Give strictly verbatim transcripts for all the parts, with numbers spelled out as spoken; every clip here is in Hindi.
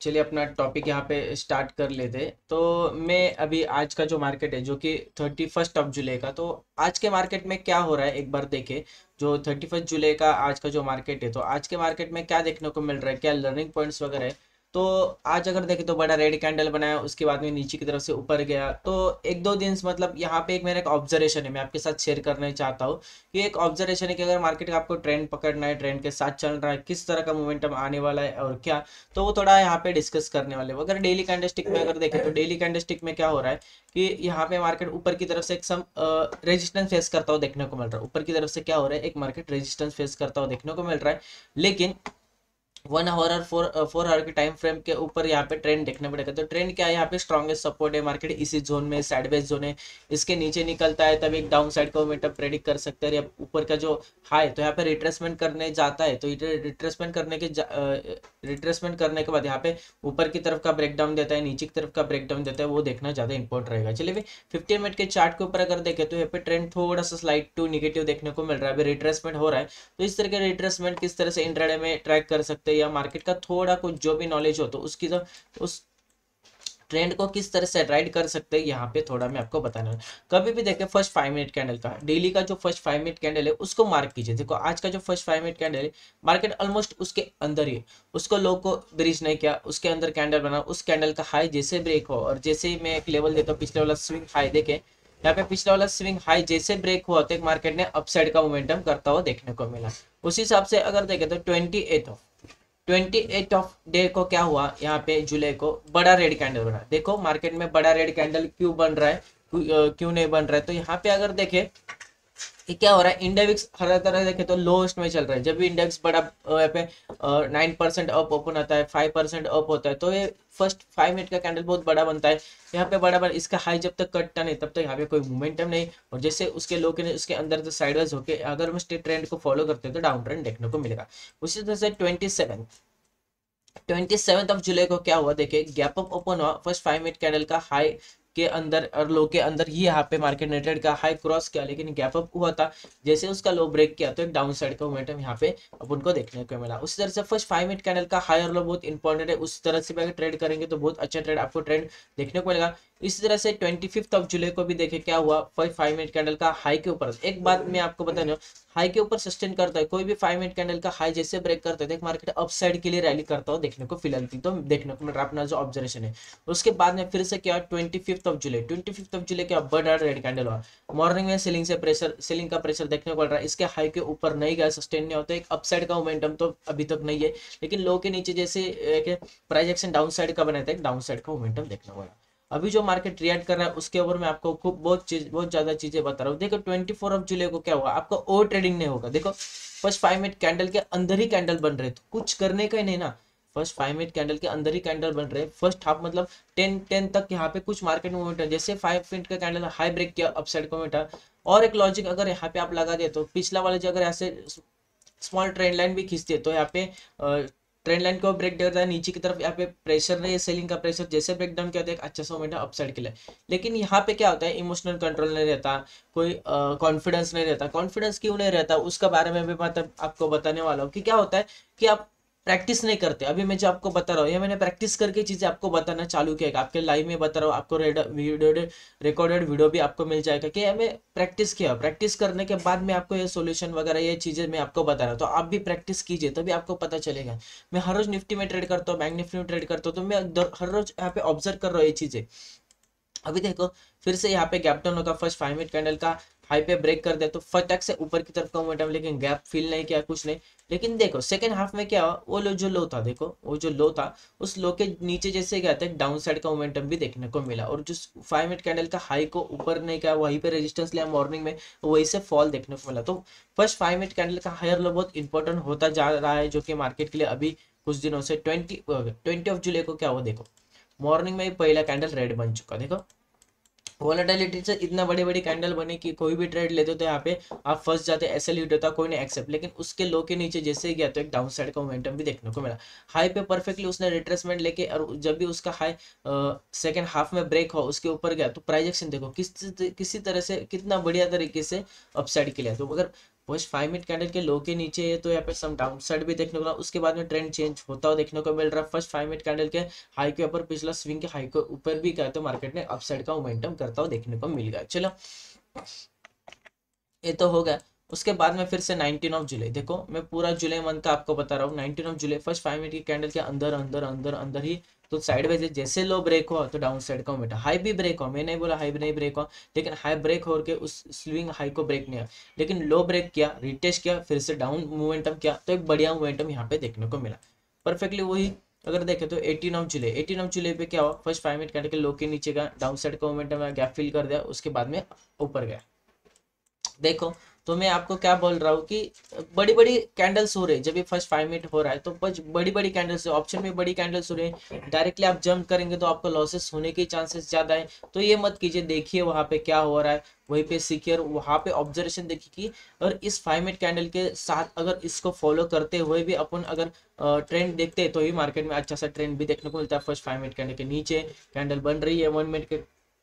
चलिए अपना टॉपिक यहाँ पे स्टार्ट कर लेते हैं। तो मैं अभी आज का जो मार्केट है जो कि थर्टी फर्स्ट ऑफ जुलाई का, तो आज के मार्केट में क्या हो रहा है एक बार देखें। जो थर्टी फर्स्ट जुलाई का आज का जो मार्केट है, तो आज के मार्केट में क्या देखने को मिल रहा है, क्या लर्निंग पॉइंट्स वगैरह है। तो आज अगर देखें तो बड़ा रेड कैंडल बनाया, उसके बाद में नीचे की तरफ से ऊपर गया। तो एक दो दिन से मतलब यहाँ पे एक मेरा एक ऑब्जर्वेशन है, मैं आपके साथ शेयर करना चाहता हूँ कि एक ऑब्जर्वेशन है कि अगर मार्केट का आपको ट्रेंड पकड़ना है, ट्रेंड के साथ चल रहा है, किस तरह का मोमेंटम आने वाला है और क्या, तो वो थोड़ा यहाँ पे डिस्कस करने वाले हैं। अगर डेली कैंडलस्टिक में अगर देखें तो डेली कैंडलस्टिक में क्या हो रहा है कि यहाँ पे मार्केट ऊपर की तरफ से एक सम रेजिस्टेंस फेस करता हुआ देखने को मिल रहा है। ऊपर की तरफ से क्या हो रहा है, एक मार्केट रेजिस्टेंस फेस करता हुआ देखने को मिल रहा है। लेकिन वन आवर और फोर फोर आवर के टाइम फ्रेम के ऊपर यहाँ पे ट्रेंड देखने पड़ेगा। तो ट्रेंड क्या है, यहाँ पे स्ट्रॉन्गेस्ट सपोर्ट है, मार्केट इसी जोन में साइडवेज जोन है। इसके नीचे निकलता है तब एक डाउन साइड का मोमेंटम प्रेडिक्ट कर सकते हैं। या ऊपर का जो हाई, तो यहाँ पे रिट्रेसमेंट करने जाता है, तो रिट्रेसमेंट करने के रिट्रेसमेंट करने के बाद यहाँ पे ऊपर की तरफ का ब्रेकडाउन देता है, नीचे की तरफ का ब्रेकडाउन देता है, वो देखना ज्यादा इंपॉर्टेंट रहेगा। चलिए फिफ्टीन मिनट के चार्ट के ऊपर अगर देखें तो यहाँ पे ट्रेंड थोड़ा सा स्लाइड टू निगेटिव देखने को मिल रहा है, अभी रिट्रेसमेंट हो रहा है। तो इस तरह के रिट्रेसमेंट किस तरह से इंट्राडे में ट्रैक कर सकते हैं, या मार्केट का थोड़ा कुछ जो भी नॉलेज हो तो उसकी तो उस ट्रेंड को किस तरह से राइड कर सकते हैं, यहाँ पे थोड़ा मैं आपको बताना है। कभी भी देखें फर्स्ट फाइव मिनट कैंडल का, डेली का जो फर्स्ट फाइव मिनट कैंडल है उसको मार्क कीजिए। देखो आज का जो फर्स्ट फाइव मिनट कैंडल है, मार्केट ऑलमोस्ट उसके अंदर ही है, उसको लो को ब्रीच नहीं किया, उसके अंदर कैंडल बना, उस कैंडल का हाई जैसे ब्रेक हो, और जैसे ही मैं एक लेवल देता हूँ पिछले वाला स्विंग हाई देखे, यहाँ पे पिछला वाला स्विंग हाई जैसे ब्रेक हुआ तो एक मार्केट ने अपसाइड का मोमेंटम करता हुआ देखने को मिला। उस हिसाब से अगर देखें तो twenty eighth of twenty eight of day को क्या हुआ, यहाँ पे जुलाई को बड़ा रेड कैंडल बना। देखो मार्केट में बड़ा रेड कैंडल क्यों बन रहा है, क्यों नहीं बन रहा है, तो यहाँ पे अगर देखें कि क्या हो रहा है, इंडेक्स हर तरह देखे तो लोएस्ट में चल रहा है। जब भी इंडेक्स बड़ा यहाँ पे नाइन परसेंट अप ओपन आता है, फाइव परसेंट अप होता है, तो ये फर्स्ट फाइव मिनट का कैंडल बहुत बड़ा बनता है। यहाँ पे बड़ा बड़ा इसका हाई जब तक कटता नहीं तब तक यहाँ पे कोई मोमेंटम नहीं, और जैसे उसके लो के उसके अंदर तो साइडवाइज होके अगर हम स्ट्रेट ट्रेंड को फॉलो करते हैं तो डाउन ट्रेंड देखने को मिलेगा। उसी तरह से twenty seven twenty seven of July को क्या हुआ, देखिए गैप अप ओपन हुआ, फर्स्ट फाइव मिनट कैंडल का हाई के अंदर और लो के अंदर ही यहाँ पे मार्केट ने ट्रेड का हाई क्रॉस किया, लेकिन गैप अप हुआ था। जैसे उसका लो ब्रेक किया तो एक डाउन साइड का मोमेंटम यहाँ पे अपन को देखने को मिला। उसी तरह से फर्स्ट फाइव मिनट कैंडल का हाई और लो बहुत इंपॉर्टेंट है, उस तरह से भी अगर ट्रेड करेंगे तो बहुत अच्छा ट्रेड आपको ट्रेंड देखने को मिलेगा। इसी तरह से ट्वेंटी फिफ्थ ऑफ जुलाई को भी देखे क्या हुआ, फर्स्ट फाइव मिनट कैंडल का हाई के ऊपर, एक बात मैं आपको बता रहा हूँ, हाई के ऊपर सस्टेन करता है, कोई भी फाइव मिनट कैंडल का हाई जैसे ब्रेक करता है, मार्केट अपसाइड के लिए रैली करता हो देखने को फिलहाल तो देखने को मिल रहा अपना जो ऑब्जर्वेशन है। उसके बाद में फिर से क्या, twenty fifth of July twenty fifth of July क्या बड़ा रेड कैंडल हुआ। मॉर्निंग में सेलिंग से प्रेशर सेलिंग का प्रेशर देखने को मिल रहा है, इसके हाई के ऊपर नहीं गया, सस्टेन नहीं होता, एक अपसाइड का मोमेंटम तो अभी तक नहीं है, लेकिन लो के नीचे जैसे प्राइस एक्शन डाउन साइड का बनाया था, एक डाउन साइड का मोमेंटम देखने को मिला। अभी जो मार्केट रिएक्ट कर रहा है उसके ऊपर मैं आपको खूब बहुत चीज बहुत ज्यादा चीजें बता रहा हूँ। देखो ट्वेंटी फोर ऑफ जुलाई को क्या हुआ, आपको ओवर ट्रेडिंग नहीं होगा। देखो फर्स्ट फाइव मिनट कैंडल के अंदर ही कैंडल बन रहे, तो कुछ करने का ही नहीं ना, फर्स्ट फाइव मिनट कैंडल के अंदर ही कैंडल बन रहे, फर्स्ट हाफ मतलब टेन टेन तक यहाँ पे कुछ मार्केट मूवमेंट है। जैसे फाइव मिनट का कैंडल हाई ब्रेक किया, अपसाइड का मूवमेंट। और एक लॉजिक अगर यहाँ पे आप लगा दे तो पिछला वाले जो अगर ऐसे स्मॉल ट्रेंड लाइन भी खींचते हैं तो यहाँ पे ट्रेंड लाइन को ब्रेक देता है, नीचे की तरफ यहाँ पे प्रेशर नहीं है, सेलिंग का प्रेशर जैसे ब्रेक डाउन किया था एक अच्छा सा मोमेंटम अपसाइड के लिए। लेकिन यहाँ पे क्या होता है, इमोशनल कंट्रोल नहीं रहता, कोई कॉन्फिडेंस नहीं रहता। कॉन्फिडेंस क्यों नहीं रहता उसका बारे में भी मतलब आपको बताने वाला हूँ कि क्या होता है कि आप प्रैक्टिस नहीं करते। अभी मैं जो आपको बता रहा हूँ ये मैंने प्रैक्टिस करके चीजें आपको बताना चालू किया, आपके लाइव में बता रहा हूँ, आपको वीडियो रिकॉर्डेड वीडियो भी आपको मिल जाएगा कि हमें प्रैक्टिस किया। प्रैक्टिस करने के बाद में आपको ये सॉल्यूशन वगैरह ये चीजें मैं आपको बता रहा हूँ, तो आप भी प्रैक्टिस कीजिए तभी आपको पता चलेगा। मैं हर रोज निफ्टी में ट्रेड करता हूँ, बैंक निफ्टी में ट्रेड करता हूँ, तो मैं हर रोज यहाँ पे ऑब्जर्व कर रहा हूँ ये चीजें। अभी देखो फिर से यहाँ पे गैप डाउन होगा, फर्स्ट फाइव मिनट कैंडल का हाई पे ब्रेक कर दे तो फटक से ऊपर की तरफ का मोमेंटम, लेकिन गैप फील नहीं किया, कुछ नहीं। लेकिन देखो सेकंड हाफ में क्या हुआ, वो लो जो लो था, देखो वो जो लो था उस लो के नीचे जैसे गया था डाउन साइड का मोमेंटम भी देखने को मिला, और जो फाइव मिनट कैंडल का हाई को ऊपर नहीं किया वहीं पे रेजिस्टेंस लिया मॉर्निंग में, वहीं से फॉल देखने को मिला। तो फर्स्ट फाइव मिनट कैंडल का हायर लो बहुत इंपॉर्टेंट होता जा रहा है, जो कि मार्केट के लिए अभी कुछ दिनों से ट्वेंटी ट्वेंटी ऑफ जुलाई को क्या हुआ, देखो मॉर्निंग में पहला कैंडल रेड बन चुका। देखो वोलेटिलिटी से इतना बड़ी बड़ी कैंडल बने कि कोई भी ट्रेड लेते तो यहाँ पे आप फंस जाते, ऐसे लीड होता कोई नहीं एक्सेप्ट, लेकिन उसके लो के नीचे जैसे ही गया तो एक डाउन साइड का मोमेंटम भी देखने को मिला। हाई पे परफेक्टली उसने रिट्रेसमेंट लेके, और जब भी उसका हाई सेकंड हाफ में ब्रेक हो उसके ऊपर गया तो प्राइस एक्शन देखो किस किसी तरह से कितना बढ़िया तरीके से अपसाइड के लिए। तो अगर फर्स्ट फाइव मिनट कैंडल के लो के नीचे है तो यहाँ पे सम डाउन साइड भी देखने को मिला, उसके बाद में ट्रेंड चेंज होता हुआ देखने को मिल रहा है। फर्स्ट फाइव मिनट कैंडल के हाई के ऊपर पिछला स्विंग के हाई के ऊपर भी क्या तो मार्केट ने अपसाइड का मोमेंटम करता हुआ देखने को मिल गया। चलो ये तो हो गया। उसके बाद में फिर से नाइनटीन ऑफ जुलाई, देखो मैं पूरा जुलाई मंथ का आपको बता रहा हूँ। Nineteen of July first five minute की कैंडल के अंदर अंदर अंदर अंदर ही तो साइडवेज है, जैसे लो ब्रेक हुआ तो डाउन साइड का मोमेंटम, हाई भी ब्रेक हुआ, मैं नहीं बोला हाई भी नहीं ब्रेक हुआ, लेकिन हाई ब्रेक होकर उस स्विंग हाई को ब्रेक नहीं हुआ, लेकिन लो ब्रेक किया, रिटेस्ट किया, फिर से डाउन मोमेंटम किया, तो एक बढ़िया मोमेंटम यहाँ पे देखने को मिला। परफेक्टली वही अगर देखें तो eighteen of July, eighteen of July पे क्या हुआ, फर्स्ट फाइव मिनट कैंडल के लो के नीचे का डाउन साइड का मोमेंटम गैप फिल कर दिया, उसके बाद में ऊपर गया। देखो तो मैं आपको क्या बोल रहा हूँ कि बड़ी बड़ी कैंडल्स हो रही है, जब ये फर्स्ट फाइव मिनट हो रहा है तो बड़ी बड़ी कैंडल्स, ऑप्शन में बड़ी कैंडल्स हो रही है, डायरेक्टली आप जंप करेंगे तो आपको लॉसेस होने के चांसेस ज्यादा है। तो ये मत कीजिए, देखिए वहां पे क्या हो रहा है, वहीं पे सीखिए, वहां पे ऑब्जर्वेशन देखिए कि और इस फाइव मिनट कैंडल के साथ अगर इसको फॉलो करते हुए भी अपन अगर ट्रेंड देखते हैं तो ही मार्केट में अच्छा सा ट्रेंड भी देखने को मिलता है। फर्स्ट फाइव मिनट कैंडल के नीचे कैंडल बन रही है, वन मिनट के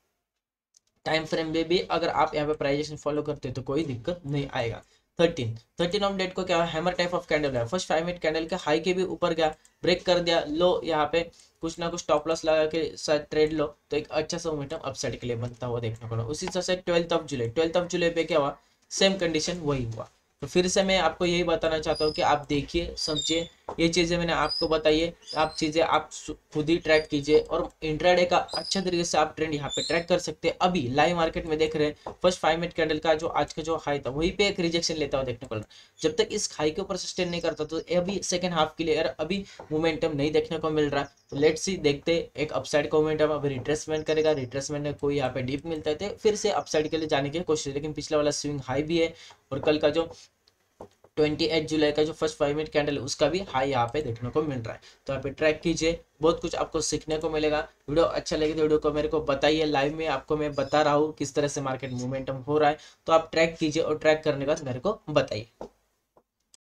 टाइम फ्रेम में भी अगर आप यहाँ पे प्राइजेशन फॉलो करते हैं तो कोई दिक्कत नहीं आएगा। थर्टीन थर्टीन ऑफ डेट को क्या है, हैमर टाइप ऑफ कैंडल है, फर्स्ट फाइव मिनट कैंडल के हाई के भी ऊपर गया, ब्रेक कर दिया, लो यहाँ पे कुछ ना कुछ स्टॉप लॉस लगा के साथ ट्रेड लो तो एक अच्छा सा मोमेंटम अपसाइड के लिए बनता हुआ देखने को मिला। उसी तरह से twelfth of July, twelfth of July पे क्या हुआ, सेम कंडीशन वही हुआ। तो फिर से मैं आपको यही बताना चाहता हूँ कि आप देखिए समझिए, ये चीज़ें मैंने आपको बताई है, आप चीज़ें आप खुद ही ट्रैक कीजिए और इंट्राडे का अच्छा तरीके से आप ट्रेंड यहाँ पे ट्रैक कर सकते हैं। अभी लाइव मार्केट में देख रहे हैं फर्स्ट फाइव मिनट कैंडल का जो आज का जो हाई था वहीं पे एक रिजेक्शन लेता हुआ देखने को मिल रहा, जब तक इस हाई के ऊपर सस्टेन नहीं करता तो अभी सेकंड हाफ के लिए यार अभी मोमेंटम नहीं देखने को मिल रहा। तो लेट्स सी, देखते एक अपसाइड का मोमेंटम अभी रिट्रेसमेंट करेगा, रिट्रेसमेंट में कोई यहाँ पे डीप मिलता है तो फिर से अपसाइड के लिए जाने की कोशिश, लेकिन पिछला वाला स्विंग हाई भी है और कल का जो अट्ठाईस जुलाई का जो फर्स्ट फाइव मिनट कैंडल है उसका भी हाई यहाँ पे देखने को मिल रहा है। तो यहाँ पे ट्रैक कीजिए, बहुत कुछ आपको सीखने को मिलेगा। वीडियो अच्छा लगे तो वीडियो को मेरे को बताइए, लाइव में आपको मैं बता रहा हूँ किस तरह से मार्केट मोमेंटम हो रहा है, तो आप ट्रैक कीजिए और ट्रैक करने के बाद मेरे को बताइए।